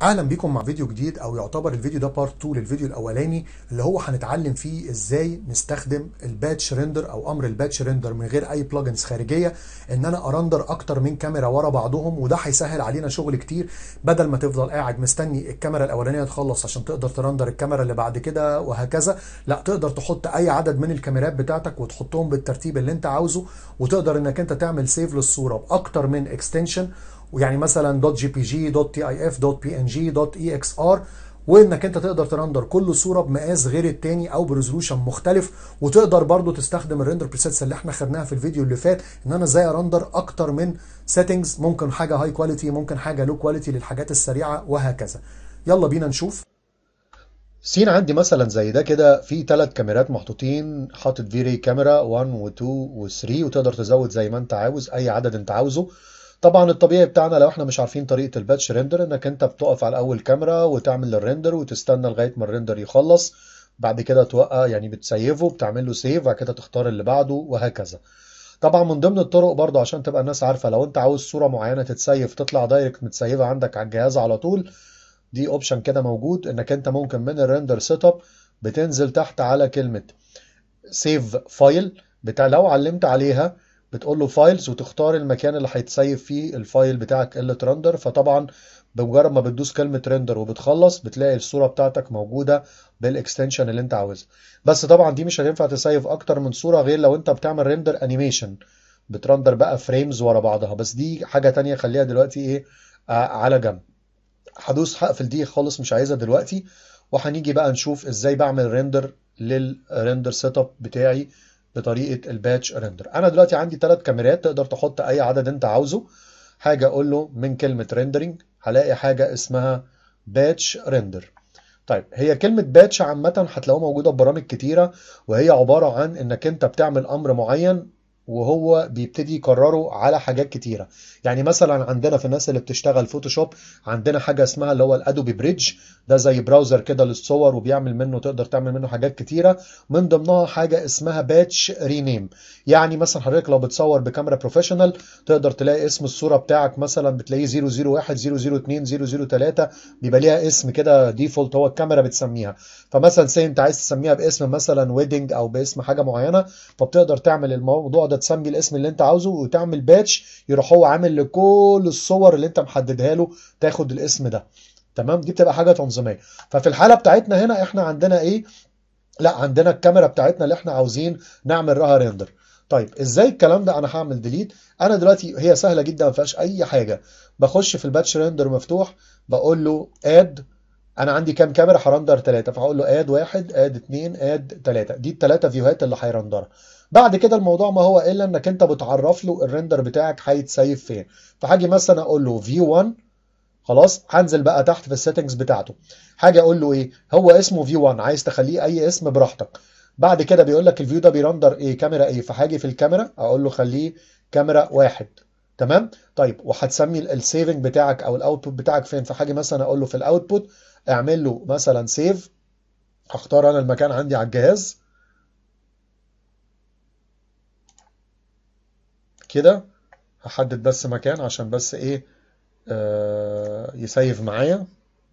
اهلا بيكم مع فيديو جديد، او يعتبر الفيديو ده بارت 2 للفيديو الاولاني اللي هو هنتعلم فيه ازاي نستخدم الباتش ريندر او امر الباتش ريندر من غير اي بلجنز خارجيه، ان انا ارندر اكتر من كاميرا ورا بعضهم. وده هيسهل علينا شغل كتير، بدل ما تفضل قاعد مستني الكاميرا الاولانيه تخلص عشان تقدر ترندر الكاميرا اللي بعد كده وهكذا. لا، تقدر تحط اي عدد من الكاميرات بتاعتك وتحطهم بالترتيب اللي انت عاوزه، وتقدر انك انت تعمل سيف للصوره باكتر من اكستنشن، ويعني مثلا دوت جي بي جي، دوت تي اي اف، دوت بي ان جي، دوت اي اكس ار، وانك انت تقدر ترندر كل صوره بمقاس غير التاني او بريزولوشن مختلف. وتقدر برضو تستخدم الريندر بريسيتس اللي احنا خدناها في الفيديو اللي فات، ان انا ازاي ارندر اكتر من سيتنجز، ممكن حاجه هاي كواليتي، ممكن حاجه لو كواليتي للحاجات السريعه وهكذا. يلا بينا نشوف. سين عندي مثلا زي ده كده في 3 كاميرات محطوطين، حاطط فيري كاميرا 1 و2 و3، وتقدر تزود زي ما انت عاوز اي عدد انت عاوزه. طبعا الطبيعي بتاعنا لو احنا مش عارفين طريقة الباتش ريندر، انك انت بتقف على اول كاميرا وتعمل الريندر وتستنى لغاية ما الريندر يخلص. بعد كده توقع، يعني بتسيفه، بتعمل له سيف، بعد كده تختار اللي بعده وهكذا. طبعا من ضمن الطرق برضو عشان تبقى الناس عارفة، لو انت عاوز صورة معينة تتسيف تطلع دايركت متسيفة عندك على الجهاز على طول، دي اوبشن كده موجود، انك انت ممكن من الريندر سيت اب بتنزل تحت على كلمة سيف فايل بتاع، لو علمت عليها بتقول له فايلز وتختار المكان اللي هيتسيف فيه الفايل بتاعك اللي ترندر. فطبعا بمجرد ما بتدوس كلمة ريندر وبتخلص بتلاقي الصورة بتاعتك موجودة بالاكستنشن اللي انت عاوزها. بس طبعا دي مش هينفع تسيف اكتر من صورة غير لو انت بتعمل ريندر انيميشن، بترندر بقى فريمز ورا بعضها. بس دي حاجة تانية، خليها دلوقتي ايه، على جنب. هدوس هقفل دي خالص، مش عايزها دلوقتي. وهنيجي بقى نشوف ازاي بعمل ريندر للريندر سيت اب بتاعي بطريقه الباتش ريندر. انا دلوقتي عندي 3 كاميرات، تقدر تحط اي عدد انت عاوزه. حاجه اقول له من كلمه ريندرنج هلاقي حاجه اسمها باتش ريندر. طيب، هي كلمة باتش عامة هتلاقوها موجودة في برامج كتيرة، وهي عبارة عن انك انت بتعمل امر معين وهو بيبتدي يكرره على حاجات كتيرة. يعني مثلا عندنا في الناس اللي بتشتغل فوتوشوب عندنا حاجة اسمها اللي هو الادوبي بريدج، ده زي براوزر كده للصور، وبيعمل منه، تقدر تعمل منه حاجات كتيرة. من ضمنها حاجة اسمها باتش رينيم. يعني مثلا حضرتك لو بتصور بكاميرا بروفيشنال تقدر تلاقي اسم الصورة بتاعك مثلا بتلاقيه 001 002 003، بيبقى ليها اسم كده ديفولت هو الكاميرا بتسميها. فمثلا سي انت عايز تسميها باسم مثلا ويدنج او باسم حاجه معينه، فبتقدر تعمل الموضوع ده، تسمي الاسم اللي انت عاوزه وتعمل باتش، يروح هو عامل لكل الصور اللي انت محددها له تاخد الاسم ده. تمام، دي بتبقى حاجه تنظيميه. ففي الحاله بتاعتنا هنا احنا عندنا ايه؟ لا، عندنا الكاميرا بتاعتنا اللي احنا عاوزين نعمل لها ريندر. طيب ازاي الكلام ده؟ انا هعمل ديليت. انا دلوقتي هي سهله جدا، ما فيهاش اي حاجه. بخش في الباتش ريندر مفتوح، بقول له اد. انا عندي كام كاميرا؟ هرندر 3، فهقول له اد 1، اد 2، اد 3. دي ال3 فيوهات اللي هيرندرها. بعد كده الموضوع ما هو الا انك انت بتعرف له الريندر بتاعك هيتسيف فين. فهاجي مثلا اقول له فيو 1. خلاص، هنزل بقى تحت في السيتنجز بتاعته، حاجه اقول له ايه، هو اسمه فيو 1، عايز تخليه اي اسم براحتك. بعد كده بيقول لك الفيو ده بيرندر ايه، كاميرا ايه، فهاجي في الكاميرا اقول له خليه كاميرا 1. تمام. طيب، وهتسمي السيفنج بتاعك او الاوتبوت بتاعك فين؟ فهاجي مثلا اقول له في الاوتبوت اعمل له مثلا سيف. هختار انا المكان عندي على الجهاز كده. هحدد بس مكان عشان بس ايه، يسيف معايا.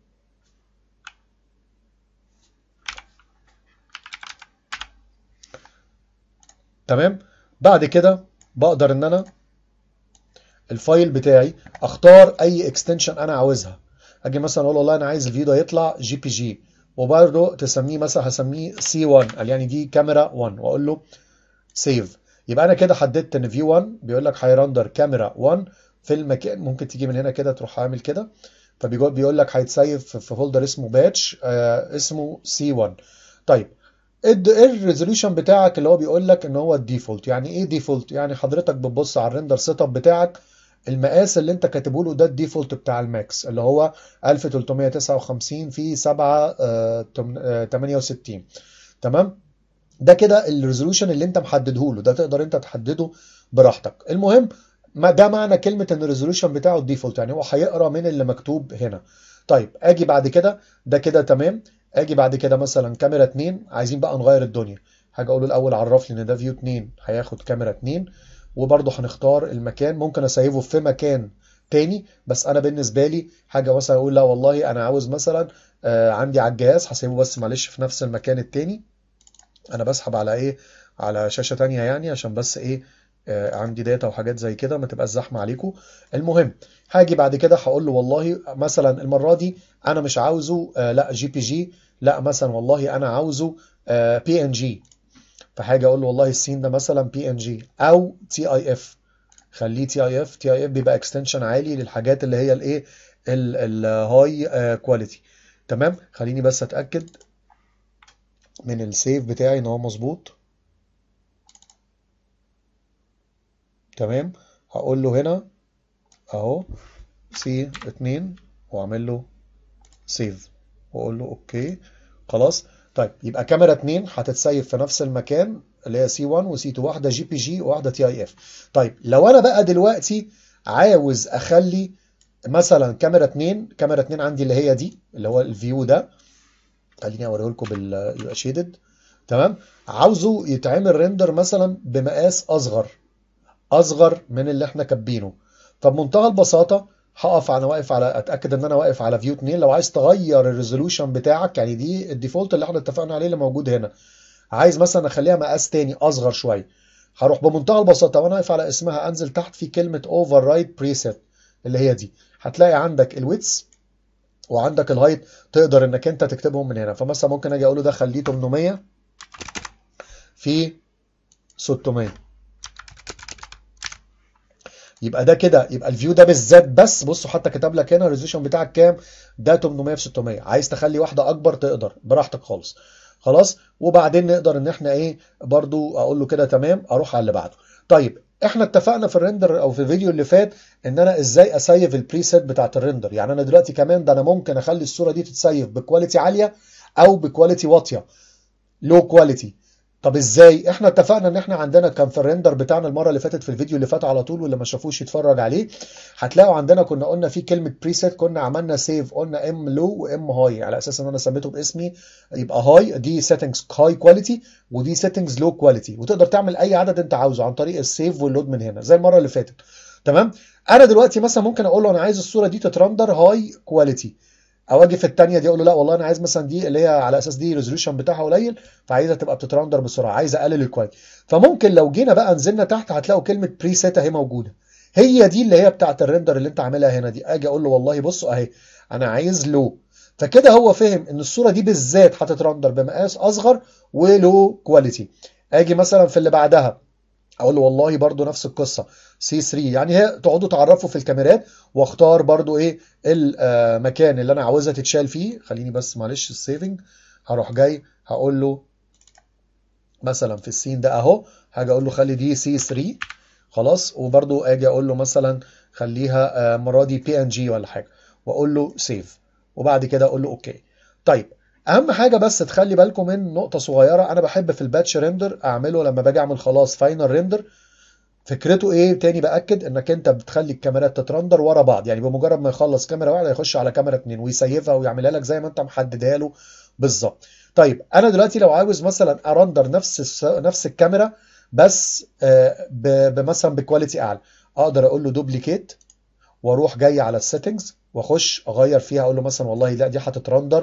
تمام. بعد كده بقدر ان انا الفايل بتاعي اختار اي اكستنشن انا عاوزها. اجي مثلا اقول والله انا عايز الفيديو ده يطلع جي بي جي، وبرضه تسميه مثلا، هسميه سي 1، قال يعني دي كاميرا 1، واقول له سيف. يبقى انا كده حددت ان فيو 1 بيقول لك هيرندر كاميرا 1 في المكان. ممكن تيجي من هنا كده تروح عامل كده، فبيقول لك هيتسيف في فولدر اسمه باتش، اسمه سي 1. طيب، ايه الريزوليوشن بتاعك اللي هو بيقول لك ان هو الديفولت؟ يعني ايه ديفولت؟ يعني حضرتك بتبص على الريندر سيت اب بتاعك، المقاس اللي انت كاتبه له ده الديفولت بتاع الماكس اللي هو 1359 في 7 68. تمام. ده كده الريزولوشن اللي انت محدده له، ده تقدر انت تحدده براحتك. المهم، ما ده معنى كلمة ان الريزولوشن بتاعه الديفولت، يعني هو هيقرا من اللي مكتوب هنا. طيب، اجي بعد كده، ده كده تمام. اجي بعد كده مثلا كاميرا 2، عايزين بقى نغير الدنيا. حاجه اقول له الاول عرف لي ان ده فيو 2 هياخد كاميرا 2. وبرضه هنختار المكان، ممكن اسيبه في مكان تاني. بس انا بالنسبه لي حاجه مثلا اقول لا والله انا عاوز مثلا عندي على الجهاز، هسيبه بس معلش في نفس المكان التاني. انا بسحب على ايه، على شاشه تانية يعني، عشان بس ايه عندي داتا وحاجات زي كده ما تبقاش زحمه عليكم. المهم هاجي بعد كده هقول له والله مثلا المره دي انا مش عاوزه لا جي بي جي، لا مثلا والله انا عاوزه بي ان جي. فحاجه اقول له والله السين ده مثلا بي ان جي او تي اي اف. خليه تي اي اف. تي اي اف بيبقى اكستنشن عالي للحاجات اللي هي الايه الهاي كواليتي. تمام. خليني بس اتاكد من السيف بتاعي ان هو مظبوط. تمام. هقول له هنا اهو سي 2 واعمل له سيف واقول له اوكي خلاص. طيب يبقى كاميرا 2 هتتسيف في نفس المكان اللي هي سي 1 وسي 2، واحده جي بي جي وواحده تي اي اف. طيب لو انا بقى دلوقتي عاوز اخلي مثلا كاميرا 2، كاميرا 2 عندي اللي هي دي اللي هو الفيو ده، خليني اوريه لكم يبقى شيدد. تمام. عاوزه يتعمل ريندر مثلا بمقاس اصغر من اللي احنا كاتبينه. فبمنتهى البساطه هقف انا واقف على، اتاكد ان انا واقف على فيو 2. لو عايز تغير الريزولوشن بتاعك يعني دي الديفولت اللي احنا اتفقنا عليه اللي موجود هنا، عايز مثلا اخليها مقاس تاني اصغر شويه، هروح بمنتهى البساطه وانا واقف على اسمها انزل تحت في كلمه اوفر رايت بريسيت اللي هي دي، هتلاقي عندك الويتس وعندك الهايت، تقدر انك انت تكتبهم من هنا. فمثلا ممكن اجي اقول له ده خليه 800 في 600. يبقى ده كده، يبقى الفيو ده بالذات بس بصوا حتى كتب لك هنا الريزولوشن بتاعك كام، ده 800 في 600. عايز تخلي واحده اكبر تقدر براحتك خالص. خلاص. وبعدين نقدر ان احنا ايه برضو اقول له كده تمام، اروح على اللي بعده. طيب احنا اتفقنا في الريندر او في الفيديو اللي فات ان انا ازاي اسيف البريسيت بتاعت الريندر. يعني انا دلوقتي كمان ده انا ممكن اخلي الصوره دي تتسيف بكواليتي عاليه او بكواليتي واطيه، لو كواليتي. طب ازاي؟ احنا اتفقنا ان احنا عندنا كان في الريندر بتاعنا المره اللي فاتت في الفيديو اللي فات على طول، واللي ما شافوش يتفرج عليه، هتلاقوا عندنا كنا قلنا في كلمه بريسيت، كنا عملنا سيف، قلنا ام لو وام هاي على اساس ان انا سميته باسمي. يبقى هاي دي سيتنجز هاي كواليتي ودي سيتنجز لو كواليتي، وتقدر تعمل اي عدد انت عاوزه عن طريق السيف واللود من هنا زي المره اللي فاتت. تمام. انا دلوقتي مثلا ممكن اقول له انا عايز الصوره دي تترندر هاي كواليتي، او اجي في الثانيه دي اقول له لا والله انا عايز مثلا دي اللي هي على اساس دي الريزوليوشن بتاعها قليل فعايزها تبقى بتترندر بسرعه، عايز اقلل الكواليتي. فممكن لو جينا بقى نزلنا تحت هتلاقوا كلمه بريسيت اهي موجوده، هي دي اللي هي بتاعه الريندر اللي انت عاملها هنا دي. اجي اقول له والله بصوا اهي انا عايز لو، فكده هو فهم ان الصوره دي بالذات هتترندر بمقاس اصغر ولو كواليتي. اجي مثلا في اللي بعدها اقول له والله برضو نفس القصه سي 3، يعني هي تقعدوا تعرفوا في الكاميرات، واختار برضو ايه المكان اللي انا عاوزها تتشال فيه. خليني بس معلش السيفنج، هروح جاي هقول له مثلا في السين ده اهو، هاجي اقول له خلي دي سي 3 خلاص. وبرضو اجي اقول له مثلا خليها المره دي بي ان جي ولا حاجه، واقول له سيف، وبعد كده اقول له اوكي. طيب اهم حاجه بس تخلي بالكم من نقطه صغيره، انا بحب في الباتش ريندر اعمله لما باجي اعمل خلاص فاينل ريندر. فكرته ايه تاني؟ باكد انك انت بتخلي الكاميرات تترندر ورا بعض، يعني بمجرد ما يخلص كاميرا واحده يخش على كاميرا اتنين ويسيفها ويعملها لك زي ما انت محددها له بالظبط. طيب انا دلوقتي لو عاوز مثلا ارندر نفس الكاميرا بس مثلا بكواليتي اعلى، اقدر اقول له دوبليكيت واروح جاي على السيتنجز واخش اغير فيها، اقول له مثلا والله لا دي هتترندر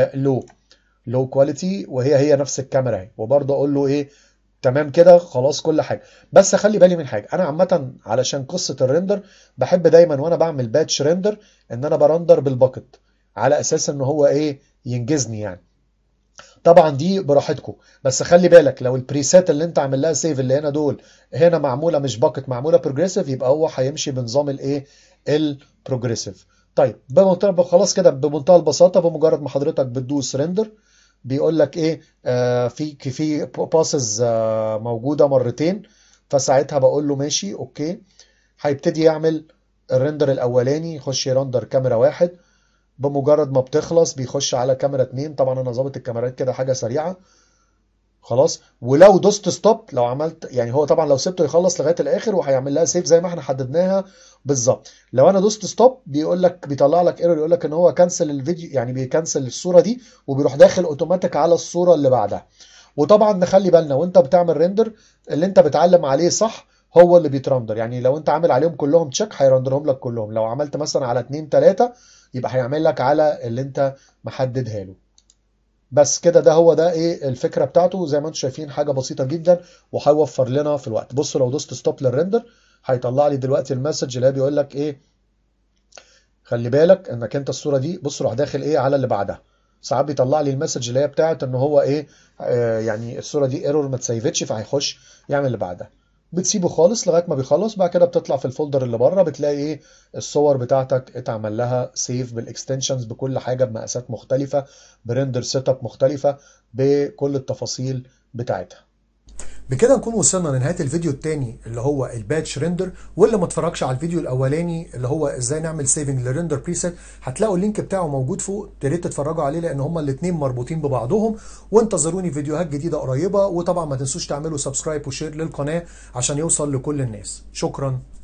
لو كواليتي وهي نفس الكاميرا اهي، وبرضه اقول له ايه تمام كده خلاص كل حاجه. بس خلي بالي من حاجه، انا عامه علشان قصه الريندر بحب دايما وانا بعمل باتش ريندر ان انا برندر بالباكت على اساس ان هو ايه ينجزني يعني. طبعا دي براحتكم، بس خلي بالك لو البريسيت اللي انت عامل لها سيف اللي هنا دول هنا معموله مش باكت معموله بروجريسيف، يبقى هو هيمشي بنظام الايه البروجريسيف. طيب خلاص كده بمنتهى البساطه، بمجرد ما حضرتك بتدوس ريندر بيقول لك ايه في باسز موجوده مرتين، فساعتها بقول له ماشي اوكي. هيبتدي يعمل الريندر الاولاني، يخش يرندر كاميرا واحد، بمجرد ما بتخلص بيخش على كاميرا اتنين. طبعا انا ظابط الكاميرات كده حاجه سريعه خلاص. ولو دوست ستوب لو عملت يعني، هو طبعا لو سبته يخلص لغايه الاخر وهيعمل لها سيف زي ما احنا حددناها بالظبط. لو انا دوست ستوب بيقول لك بيطلع لك ايرور يقول لك ان هو كنسل الفيديو، يعني بيكنسل الصوره دي وبيروح داخل اوتوماتيك على الصوره اللي بعدها. وطبعا نخلي بالنا وانت بتعمل ريندر اللي انت بتعلم عليه صح، هو اللي بيترندر. يعني لو انت عامل عليهم كلهم تشيك هيرندرهم لك كلهم، لو عملت مثلا على 2 3 يبقى هيعمل لك على اللي انت محددها له. بس كده، ده هو ده ايه الفكره بتاعته. زي ما انتم شايفين حاجه بسيطه جدا وهيوفر لنا في الوقت. بصوا لو دوست ستوب للريندر هيطلع لي دلوقتي المسج اللي بيقول لك ايه، خلي بالك انك انت الصوره دي، بص روح داخل ايه على اللي بعدها. ساعات بيطلع لي المسج اللي هي بتاعت ان هو ايه، يعني الصوره دي ايرور ما تسيفتش، فهيخش يعمل اللي بعدها. بتسيبه خالص لغايه ما بيخلص، بعد كده بتطلع في الفولدر اللي بره بتلاقي ايه، الصور بتاعتك اتعمل لها سيف بالاكستنشنز بكل حاجه بمقاسات مختلفه، بريندر سيت اب مختلفه، بكل التفاصيل بتاعتها. بكده نكون وصلنا لنهايه الفيديو الثاني اللي هو الباتش ريندر. واللي ما اتفرجش على الفيديو الاولاني اللي هو ازاي نعمل سيفنج للريندر بريسيت، هتلاقوا اللينك بتاعه موجود فوق، يا ريت تتفرجوا عليه لان هما الاثنين مربوطين ببعضهم. وانتظروني فيديوهات جديده قريبه، وطبعا ما تنسوش تعملوا سبسكرايب وشير للقناه عشان يوصل لكل الناس. شكرا.